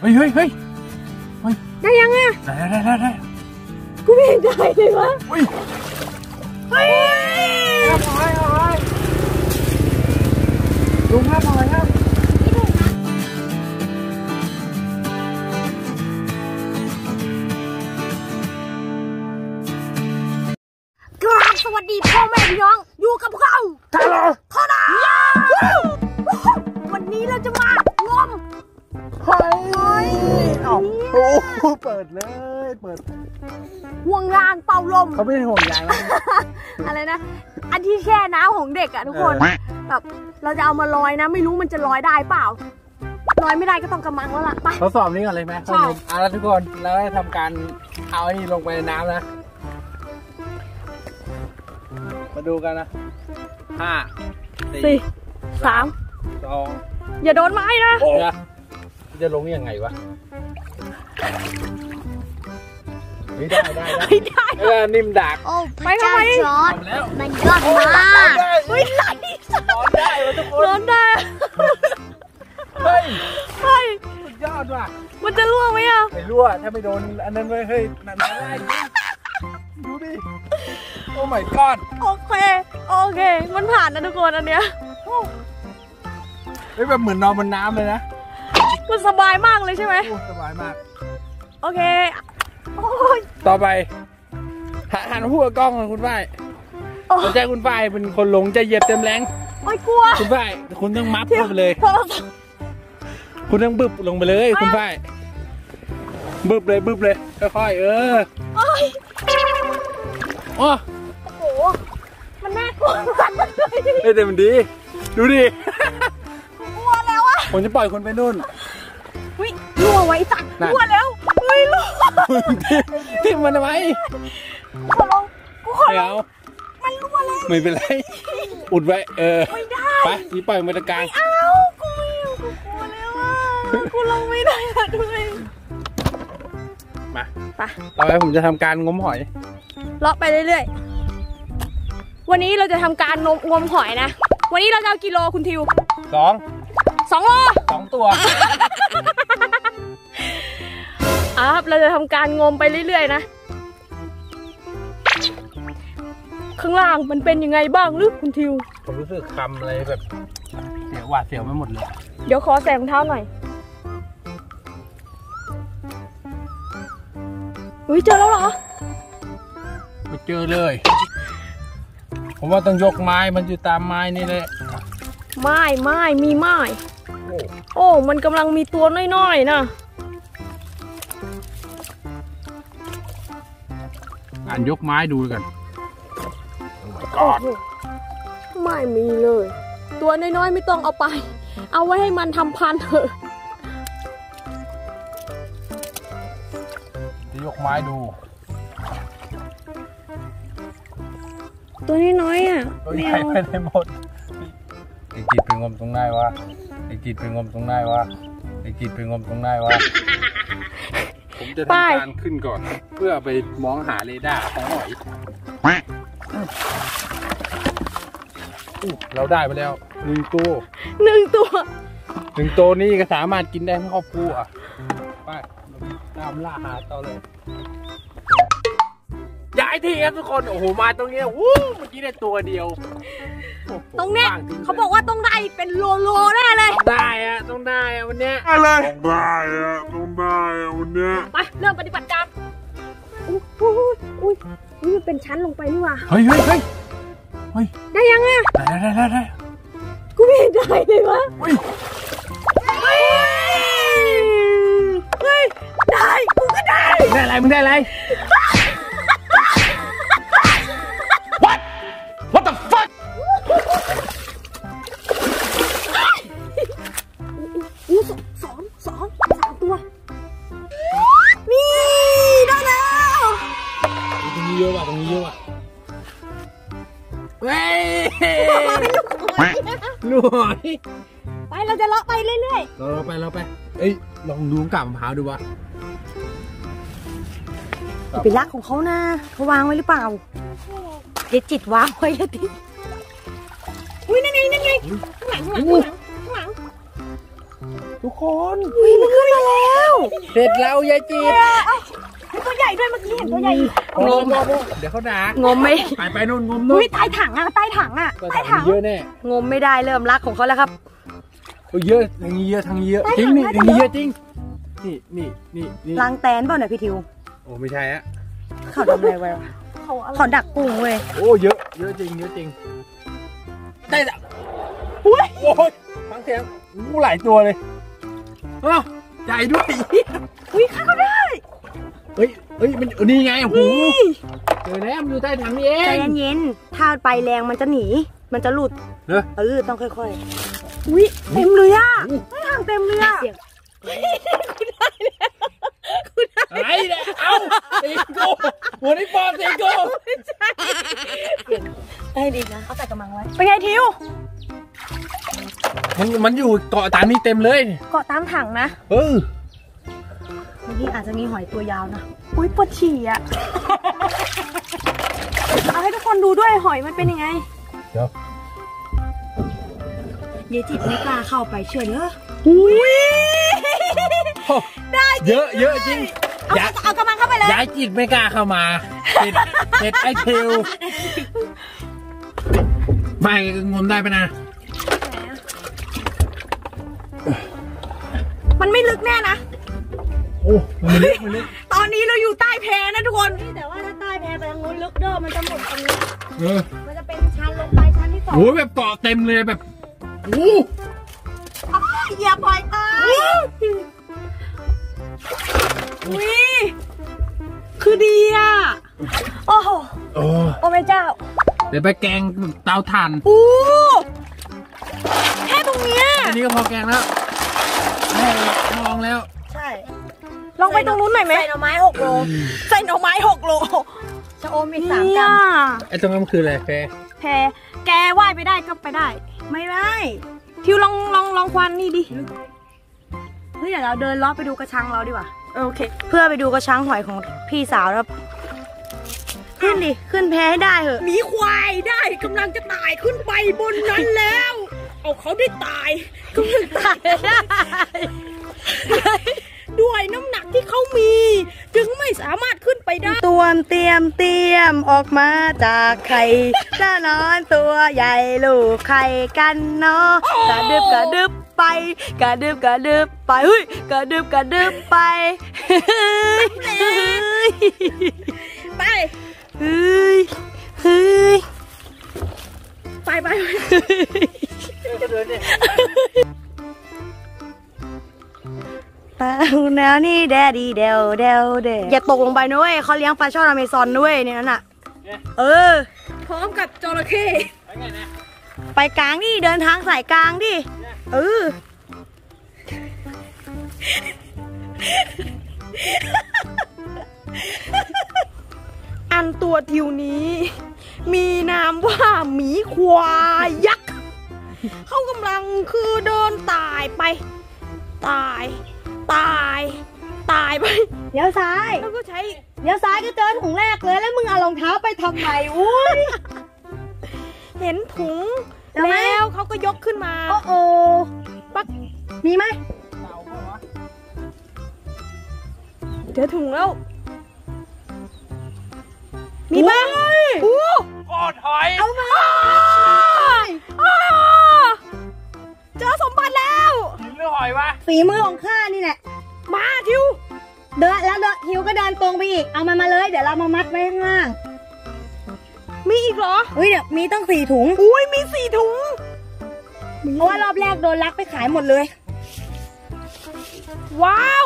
เฮ้ยได้ยังอ่ะได้กูไม่เห็นได้เลยวะเฮ้ยลุงครับหน่อยครับสวัสดีพ่อแม่พี่น้องอยู่กับพวกเราท่าดาวันนี้เราจะมางมเฮ้ยโอ้เปิดเลยเปิดห่วงยางเป่าลมเขาไม่ได้ห่วงยางนะอะไรนะอันที่แช่น้ำของเด็กอะทุกคนแบบเราจะเอามาลอยนะไม่รู้มันจะลอยได้เปล่าลอยไม่ได้ก็ต้องกระมังแล้วล่ะไปทดสอบนี้ก่อนเลยไหมใช่แล้วทุกคนเราได้ทำการเอาไอ้นี่ลงไปในน้ำนะมาดูกันนะ5 4 3 2 อย่าโดนไม้นะจะลงยังไงวะไม่ได้นิ่มดักไปทำไมมันยอดมากไม่ไหลร้อนได้ทุกคนร้อนได้เฮ้ยสุดยอดว่ะมันจะรั่วไหมอ่ะไม่รั่วถ้าไม่โดนอันนั้นเฮ้ยนั่นได้ดูดิโอ้ my god โอเคมันผ่านนะทุกคนอันเนี้ยเฮ้ยแบบเหมือนนอนบนน้ำเลยนะมันสบายมากเลยใช่ไหมสบายมากโอเคต่อไปหันหัวกล้องของคุณฝ้ายเราใจคุณฝ้ายเป็นคนหลงใจเหยียบเต็มแรงไม่กลัวคุณฝ้ายคุณต้องมัฟลงไปเลยคุณต้องบึบลงไปเลยคุณฝ้ายบึบเลยค่อยๆโอ้โหมันน่ากลัวแต่มันดีดูดิกลัวแล้วอะผมจะปล่อยคุณไปนู่นรั่วไว้ตัดรั่วแล้วรั่วทิ้งมันไว้ขอลองไม่เอามันรั่วแล้วไม่เป็นไรอุดไว้ไม่ได้ไปนี่ปล่อยมาตะการไม่เอากูกลัวแล้วอ่ะกูลงไม่ได้อะด้วยมาต่อไปผมจะทำการงมหอยเลาะไปเรื่อยๆวันนี้เราจะทำการงมหอยนะวันนี้เราจะเอากิโลคุณทิว 2 โล2 ตัวเราจะทำการงมไปเรื่อยๆนะข้างล่างมันเป็นยังไงบ้างหรือคุณทิวผมรู้สึกคำอะไรแบบเสียวหวาดเสียวไม่หมดเลยเดี๋ยวขอแสงรองเท้าหน่อยเจอแล้วเหรอไม่เจอเลยผมว่าต้องยกไม้มันอยู่ตามไม้นี่เลยไม้มีไม้โอ้มันกำลังมีตัวน้อยๆนะยกไม้ดูกันไม่มีเลยตัวน้อยๆไม่ต้องเอาไปเอาไว้ให้มันทำพันธุ์เถอะจะยกไม้ดูตัวน้อยอ่ะไม่เอาไปได้หมดไอ้กิดไปงมตรงไหนวะผมจะทำการขึ้นก่อนเพื่อไปมองหาเรดาร์ของหอยเราได้ไปแล้ว1 ตัวนี่ก็สามารถกินได้ทั้งครอบครัวไปตามล่าหาต่อเลยย้ายที่ครับทุกคนโอ้โหมาตรงนี้เมื่อกี้ได้ตัวเดียวตรงเนี้ยเขาบอกว่าต้องได้เป็นโลแน่เลยต้องได้วันเนี้ยอะไรต้องได้วันเนี้ยไปเริ่มปฏิบัติการอุ้ยมันเป็นชั้นลงไปนี่ว่ะเฮ้ยได้ยังอ่ะได้กูไม่เห็นได้เลยวะได้กูก็ได้อะไรมึงได้อะไร What the fuck 3 ตัวนี่ได้แล้วตรงนี้เยอะว่ะเฮ้ยหน่วยไปเราจะเลาะไปเรื่อยๆเราไปลองดูกับมะพร้าวดูวะเป็นรักของเขานะเขาวางไว้หรือเปล่าเด็ดจิตวางไว้แล้วดินั่นไงข้างหลังทุกคนมันขึ้นมาแล้วเสร็จแล้วยายจีบตัวใหญ่ด้วยเมื่อกี้เห็นตัวใหญ่งมเดี๋ยวเขาด่างมไม่ไปนู่นงมนู่นใต้ถังอะใต้ถังเยอะแน่งมไม่ได้เริ่มรักของเขาแล้วครับเยอะทางนี้เยอะจริงนี่ทางนี้เยอะจริงนี่ล้างแตนเปล่าเนี่ยพี่ทิวโอ้ไม่ใช่อะเขาทำอะไรไว้เขาดักกุ้งเว้ยโอ้เยอะจริงได้ละโอ้ยฟังเสียงหลายตัวเลยใหญ่ด้วยข้าก็ได้เฮ้ยมันนี่ไงโอ้โหเจอแล้วมันอยู่ใต้ถังนี่เองใจเย็นๆถ้าไปแรงมันจะหนีมันจะหลุดต้องค่อยๆเต็มเลยอ่ะถังเต็มเลยอ่ะอะไรเนี่ยเอาตีโก้หัวนี่ปอตีโก้ได้ดีนะเอาใส่กระมังไว้เป็นไงทิวมันอยู่เกาะตามนี้เต็มเลยเกาะตามถังนะบางทีอาจจะมีหอยตัวยาวนะปวดฉี่อ่ะเอาให้ทุกคนดูด้วยหอยมันเป็นยังไงเดี๋ยวเยจิไม่กล้าเข้าไปเชื่อเนอะได้เยอะจริงเอากระมังเข้าไปเลยย้ายจิตไม่กล้าเข้ามาเสร็จไอคิวไม่งมได้ปะนะมันไม่ลึกแน่นะโอ้มันลึกตอนนี้เราอยู่ใต้แพนะทุกคนแต่ว่าถ้าใต้แพไปทางนู้นลึกเด้อมันจะหมดตรงนี้มันจะเป็นชั้นลงไปชั้นที่2 โอ้แบบเกาะเต็มเลยแบบอย่าปล่อยตายคือดีอ่ะโอ้โหโอ้แม่เจ้าเดี๋ยวไปแกงเตาถ่านแค่ตรงเนี้ยอันนี้ก็พอแกงแล้วมองแล้วใช่ลองไปตรงนู้นหน่อยไหมใส่หน่อไม้6 โลใส่หน่อไม้6 โลชะอมมี3 กรัมไอ้ตรงนั้นคืออะไรแพแกว่ายไปได้ก็ไปได้ไม่ได้ทิวลองควันนี่ดิเฮ้ยเดี๋ยวเราเดินล้อไปดูกระชังเราดีกว่าโอเคเพื่อไปดูกระชังหอยของพี่สาวครับขึ้นดิขึ้นแพให้ได้เหอะมีควายได้กำลังจะตายขึ้นไปบนนั้นแล้วเอาเขาได้ตายกำลังตายได้ด้วยน้ำหนักที่เขามีจึงไม่สามารถขึ้นไปได้เตรียมออกมาจากไข่จะนอนตัวใหญ่ลูกไข่กันเนาะกระดึบไปกระดึบไปเฮ้ยกระดึบไปไปเฮ้ยไปแล้วนี่แดดีเดวอย่าตกลงไปนะเว้ยเขาเลี้ยงปลาช่อนอเมซอนด้วยเนี่ยนั่นน่ะพร้อมกับจระเข้ไปกลางดิเดินทางสายกลางดิอันตัวทิวนี้มีนามว่าหมีควายยักษ์เขากำลังคือเดินตายไปไปเลี้ยวซ้ายแล้วก็ใช้เลี้ยวซ้ายก็เจอถุงแรกเลยแล้วมึงเอารองเท้าไปทำไมอุ้ยเห็นถุงแล้วเขาก็ยกขึ้นมาโอ้ปักมีไหมเจอถุงแล้วมีป่ะกอดหอยเอามาเจอสมบัติแล้วฝีมือหอยวะฝีมือของข้านี่แหละมาทิวเดินทิวก็เดินตรงไปอีกเอามันมาเลยเดี๋ยวเรามามัดไว้ข้างล่างมีอีกเหรอเดี๋ยวมีต้อง4 ถุงมี4 ถุงเพราะว่ารอบแรกโดนลักไปขายหมดเลยว้าว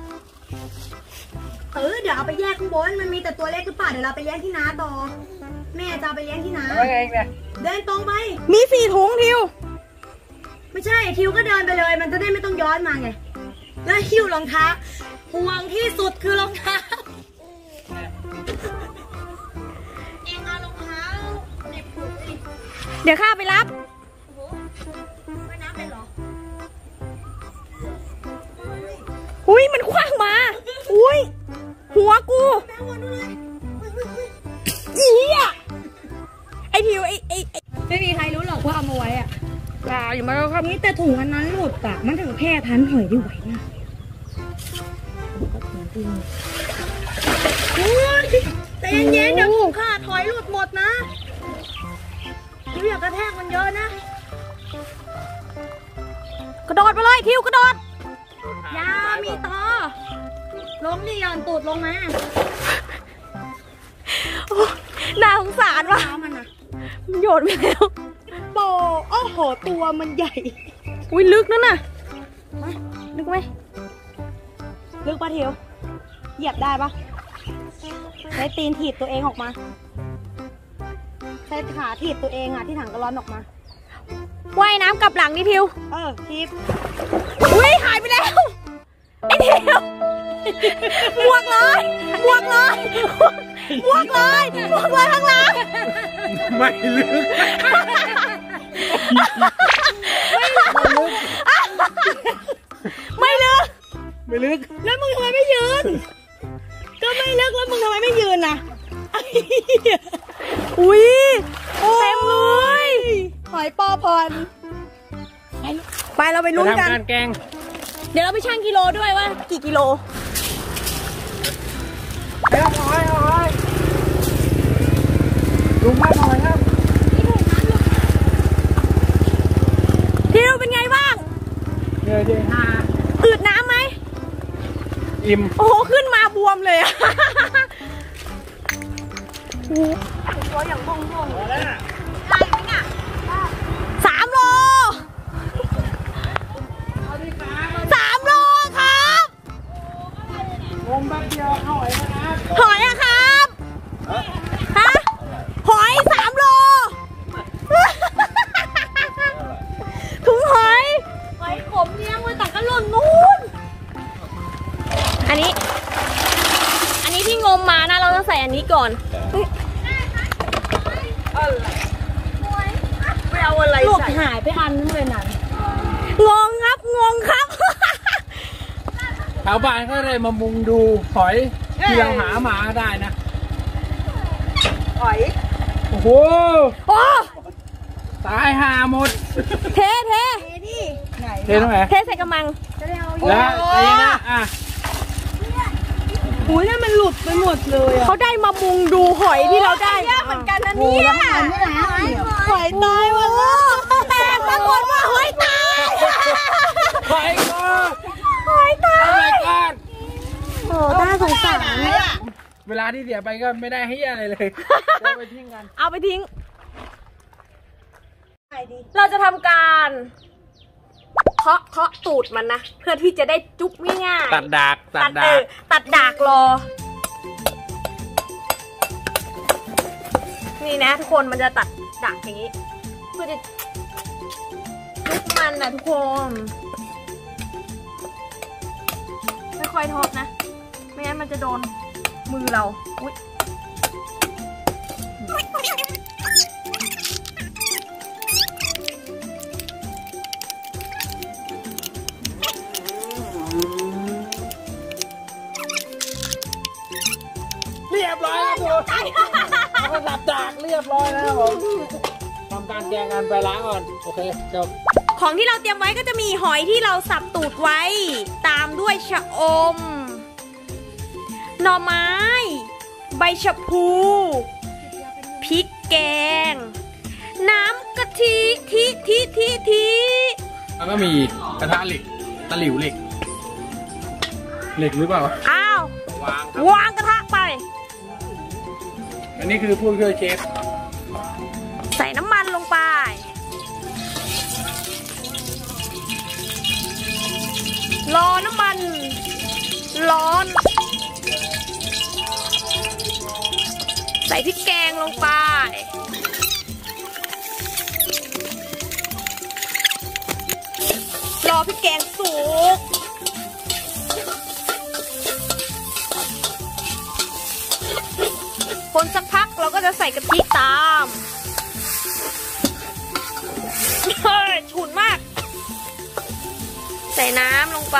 เดี๋ยวเอาไปแยกข้างบนมันมีแต่ตัวเล็กหรือเปล่าเดี๋ยวเราไปเลี้ยงที่นาต่อแม่จะไปเลี้ยงที่นาเดินตรงไปมี4 ถุงทิวไม่ใช่ทิวก็เดินไปเลยมันจะได้ไม่ต้องย้อนมาไงแล้วหิ้วรองเท้าห่วงที่สุดคือรองเท้าเองเอารองเท้าเน็บผูกสิเดี๋ยวข้าไปรับไม่น้ำเป็นหรอมันคว้างมาหัวกูไอทิวไอไม่มีใครรู้หรอกว่าเอามาไว้อะอย่ามาครับนี่แต่ถุงอันนั้นหลุดปากมันถึงแพร่พันหอยได้ไหวนะแต่เย็นๆเดี๋ยวถุงขาดถอยหลุดหมดนะทิวอย่ากระแทกมันเยอะนะ กระโดดไปเลยทิวกระโดดยามีต่อลงนี่ย่อนตูดลงมาน่าสงสารว่ะมันโยนไปแล้วโบโอ้โหตัวมันใหญ่อุ้ยลึกนั่นน่ะมาลึกไหมลึกปะทิวเหยียบได้ปะใช้ตีนถีบตัวเองออกมาใช้ขาถีบตัวเองอ่ะที่ถังกระร้อนออกมาว่ายน้ำกลับหลังดิทิวถีบอุ้ยหายไปแล้วไอ้ทิวบวกเลยบวกเลยบวกเลยบวกเลยข้างหลังไม่ลึกไม่ลึกไม่ลึกแล้วมึงทำไมไม่ยืนก็ไม่ลึกแล้วมึงทำไมไม่ยืนน่ะอุ้ยเต็มเลยหอยปอพรไปเราไปลุ้นกันการแกงเดี๋ยวเราไปชั่งกิโลด้วยว่ากี่กิโลเอาหอยลุงมาหน่อยครับทิวเป็นไงบ้างเหนื่อยดีอืดน้ำไหมอิ่มโอ้โหขึ้นมาบวมเลยอะตัวอย่างม่วงๆเลย3 โล3 โลครับงมแป๊บเดียวหอยนะครับหอยอะครับฮะหอย3 โลถุงหอยขมเลี้ยงไว้แต่ก็หล่นนู่นอันนี้ที่งมมานะเราต้องใส่อันนี้ก่อนไม่เอาอะไรหลุดหายไปอันนึงเลยนั่นงงครับชาวบ้านก็เลยมามุงดูหอยที่เราหามาได้นะหอยโอ้โหตายหาหมดเทดิเทตรงไหนเทใส่กระมังแล้วไอ้นะหูยนี่มันหลุดไปหมดเลยเขาได้มามุงดูหอยที่เราได้เหมือนกันนะเนี่ยหอยตายหมดแล้วแต่ปรากฏว่าหอยตายหอยตายโอ้น่าสงสารเวลาที่เสียไปก็ไม่ได้ให้อะไรเลยเอาไปทิ้งกันเอาไปทิ้งเราจะทำการเคาะตูดมันนะเพื่อที่จะได้จุ๊บง่ายๆตัดดากรอนี่นะทุกคนมันจะตัดดากอย่างนี้เพื่อจะจุ๊บมันนะทุกคนค่อยๆทอดนะไม่งั้นมันจะโดนมือเราอุ๊ยเรียบร้อยแล้วทุกคนเราก็สับดากเรียบร้อยแล้วผมทำการแกงกันไปล้างก่อนโอเคจบของที่เราเตรียมไว้ก็จะมีหอยที่เราสับตูดไว้ตามด้วยชะอมหน่อไม้ใบชะพูพริกแกงน้ำกะทิแล้วก็มีกระทะเหล็กตะหลิวเหล็กหรือเปล่าอ้าววางกระทะไปอันนี้คือผู้ช่วยเชฟใส่น้ำมันลงไปรอน้ำมันร้อนใส่พริกแกงลงไปรอพริกแกงสุกคนสักพักเราก็จะใส่กะทิตามฉุนมากใส่น้ำลงไป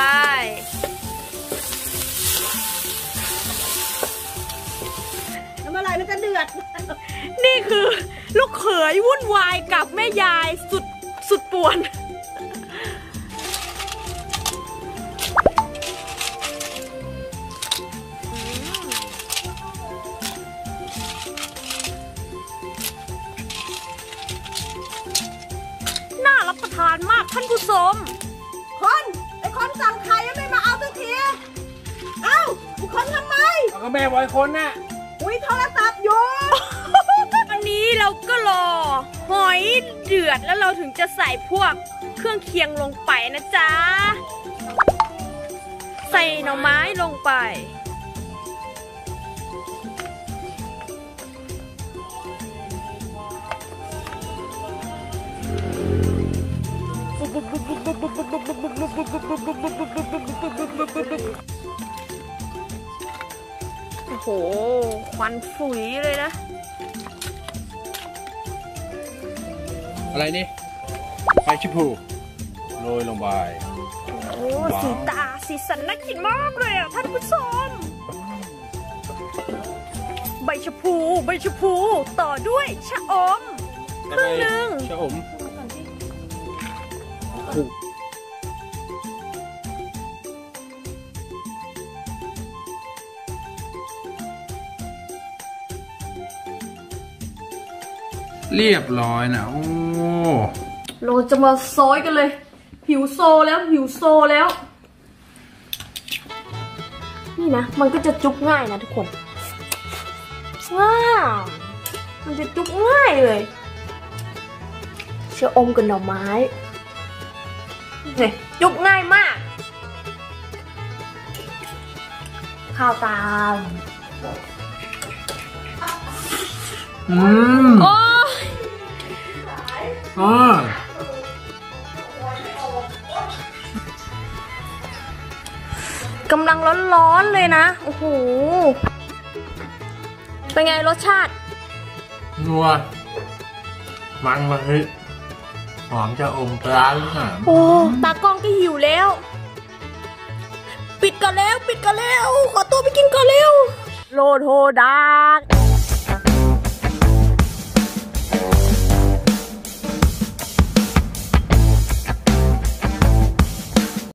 แล้วเมื่อไรมันจะเดือดนี่คือลูกเขยวุ่นวายกับแม่ยายสุดป่วนท่านผู้ชมคนไอ้คนสั่งไข่ยังไม่มาเอาสักทีเอ้าไอ้คนทำไมเอาก็แม่บอยคนน่ะอุ้ยโทรศัพท์อยู่ วันนี้เราก็รอหอยเดือดแล้วเราถึงจะใส่พวกเครื่องเคียงลงไปนะจ๊ะใส่หน่อไม้ลงไปโอ้โหควันฝุ่ยเลยนะอะไรนี่ไฟชิพูโรยลงไปโอ้สีตาสีสันน่ากินมากเลยอ่ะท่านผู้ชมใบชะพูต่อด้วยชะอมครึ่งหนึ่งชะอมเรียบร้อยนะโอ้เราจะมาซอยกันเลยหิวโซแล้ว นี่นะมันก็จะจุกง่ายนะทุกคนว้าวมันจะจุกง่ายเลยชะอมกับหน่อไม้เนี่ยจุกง่ายมากข้าวตามโอ้กำลังร้อนๆเลยนะโอ้โหเป็นไงรสชาตินัวมันเลยหอมจะอมปลาหรือเปล่าโอ้ตากล้องก็หิวแล้วปิดก่อนแล้วขอตัวไปกินก่อนเร็วโลดโฮดาก